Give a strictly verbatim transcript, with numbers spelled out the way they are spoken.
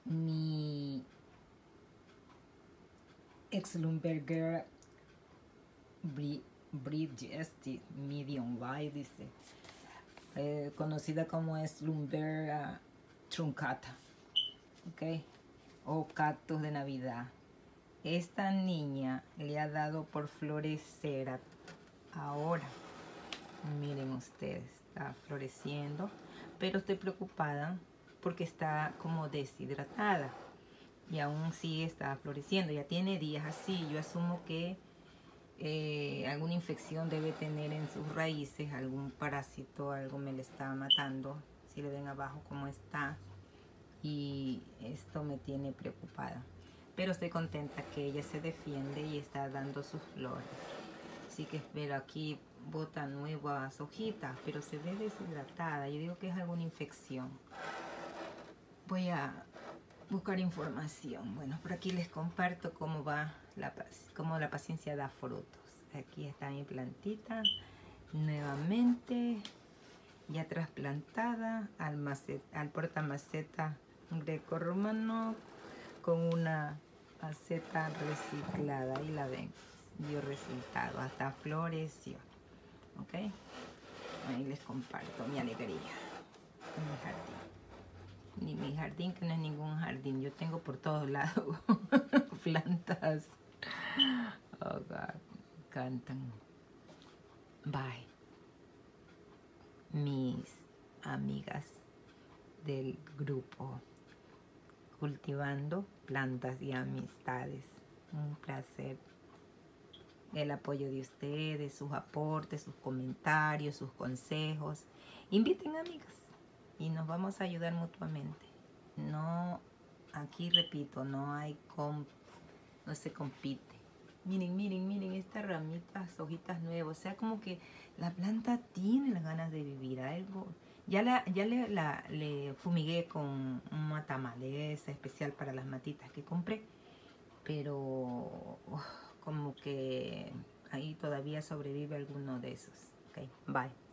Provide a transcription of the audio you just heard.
mi ex Lumberger Bridges Medium Light, dice, eh, conocida como es Lumbergia truncata, ok, o cactus de Navidad. Esta niña le ha dado por florecer ahora. Miren ustedes, está floreciendo, pero estoy preocupada porque está como deshidratada y aún sigue está floreciendo. Ya tiene días así. Yo asumo que eh, alguna infección debe tener en sus raíces, algún parásito, algo me le está matando. Si le ven abajo cómo está, y esto me tiene preocupada. Pero estoy contenta que ella se defiende y está dando sus flores. Así que espero, aquí bota nuevas hojitas, pero se ve deshidratada. Yo digo que es alguna infección. Voy a buscar información. Bueno, por aquí les comparto cómo va la, cómo la paciencia da frutos. Aquí está mi plantita nuevamente ya trasplantada al, maceta, al portamaceta greco-romano con una maceta reciclada. Ahí la ven, dio resultado, hasta floreció. Ok, ahí les comparto mi alegría en mi jardín. Ni mi jardín, que no es ningún jardín, yo tengo por todos lados plantas. Oh God, cantan. Bye, mis amigas del grupo Cultivando Plantas y Amistades. Un placer el apoyo de ustedes, sus aportes, sus comentarios, sus consejos. Inviten amigas y nos vamos a ayudar mutuamente. No, aquí repito, no hay comp, no se compite. Miren, miren, miren estas ramitas, hojitas nuevas. O sea, como que la planta tiene las ganas de vivir. Algo. Ya, la, ya le, la, le fumigué con un matamaleza especial para las matitas que compré. Pero uh, como que ahí todavía sobrevive alguno de esos. Ok, bye.